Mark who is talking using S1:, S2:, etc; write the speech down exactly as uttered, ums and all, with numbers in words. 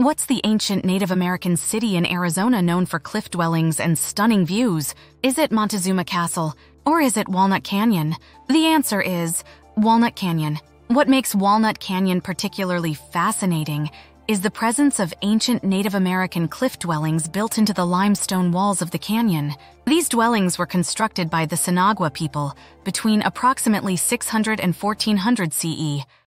S1: What's the ancient Native American city in Arizona known for cliff dwellings and stunning views? Is it Montezuma Castle? Or is it Walnut Canyon? The answer is Walnut Canyon. What makes Walnut Canyon particularly fascinating is the presence of ancient Native American cliff dwellings built into the limestone walls of the canyon. These dwellings were constructed by the Sinagua people between approximately six hundred and fourteen hundred C E.